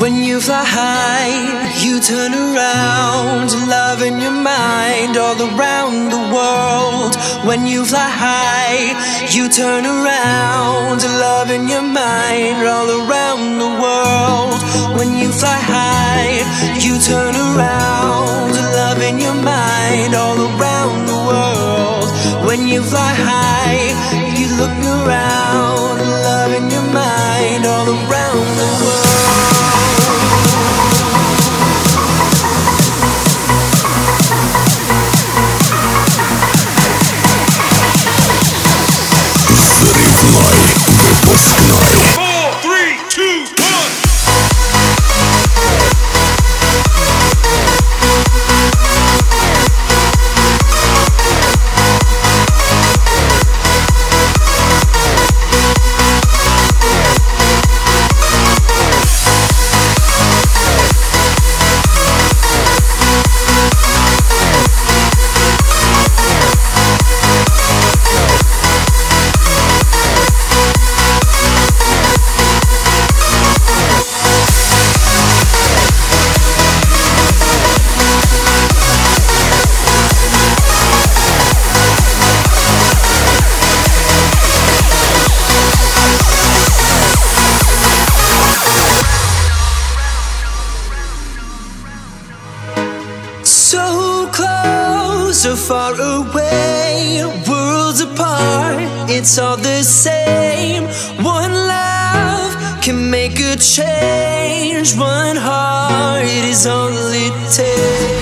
When you fly high, you turn around, love in your mind all around the world. When you fly high, you turn around, love in your mind all around the world. When you fly high, you turn around, love in your mind all around the world. When you fly high, you look around, love in your mind all around the world. Выпускной. 4, 3, 2, 1. So close or far away, worlds apart, it's all the same. One love can make a change, one heart is all it takes.